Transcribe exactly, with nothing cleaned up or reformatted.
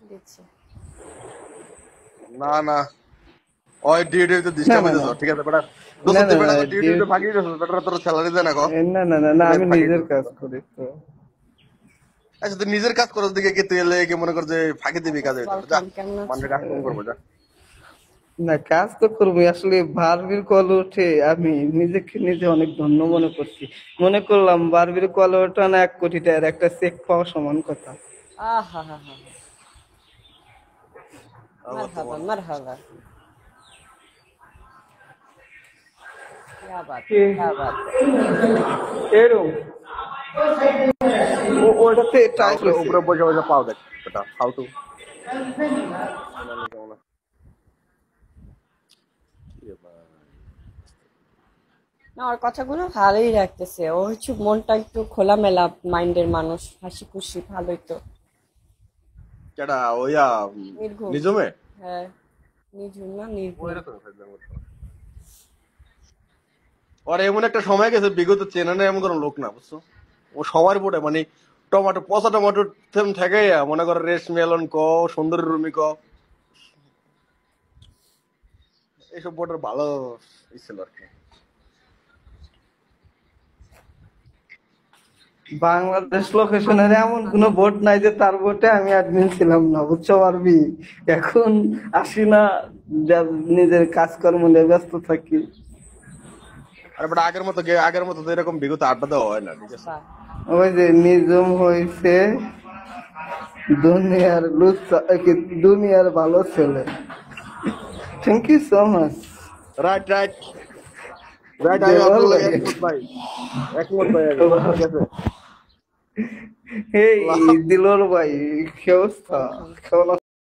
দিচ্ছি। না না ওই ডিউটি তো না ডিস্টার্ব না হইতেছ না ঠিক আছে বেটা দোস্ত না না তুই না বেটা ডিউটি ডিউ- ভাগিয়ে দিছ বেটা তোর স্যালারি দেয় না গো এ, না না না না তুই আমি ভাগিয়ে নিজের দিছ কাজ করি তো। আচ্ছা তুই নিজের কাজ করার দিকে কি তুই এলে কি মনে কর যে ফাঁকি দিবি কাজে হইতেছে যা ওয়েলকাম, কেমন মানুষের আছো? কাজ কম করবো যা না কাজ তো করবো আসলে বারবির কল উঠে আমি নিজেকে নিজে অনেক ধন্য মনে করছি। মনে করলাম বারবির কল ওঠা না এক কোটি টাকার একটা চেক পাওয়া সমান কথা। আহা হা হা হা, আল্লাহ মারহাবা তোমার মারহাবা, क्या बात है, এ- क्या बात है। এরম ও- ওটাতে যা টাইপ উপরে হয়েছে। উপরে বসে বসে পাও দেখ বেটা হাউ টু কেমন আছে? এ ভাই। না, ওর কথাগুলো ভালোই লাগতেছে। ও হচ্ছে মনটা একটু খোলামেলা মাইন্ডের মানুষ, হাসি খুশি, ভালোই তো। কেডা ওইয়া উম, নির্ঘুম। নিজমে হ্যাঁ, নিঝুম না নির্ঘুম। ওইরকম ফাইজলামি করতো না। ওর এমন একটা সময় গেছে বিগত চেনা না এমন কোনো লোক না বুঝছো ও সবার পড়ে মানে টমেটো পচা টমেটো থেম থেকে মনে করো রেস মেলন ক সুন্দরী রুমি ক এইসব বোর্ডের ভালো ই ছিল আর কি বাংলাদেশ লোকেশনের এমন কোনো ভোট নাই যে তার ভোটে আমি অ্যাডমিন ছিলাম না, বুঝতে পারবি। এখন আসি না, যা- নিজের কাজকর্ম নিয়ে ব্যস্ত থাকি। আরে বাট আগের মতো গে- আগের মতো তো এরকম বিগত আড্ডা দেওয়া হয় না ঠিক আছে আচ্ছা, ওই যে নিজম হয়েছে দুনিয়ার লুচ্চা কি দুনিয়ার ভালো ছেলে। Thank you so much. Right right right আমি দেওয়াল আপনার লাগে ভাই, একমত ভাই একমত ভাই আমি ঠিক আছে এই দিলর ভাই, কি অবস্থা? ওয়েলকাম। কেমন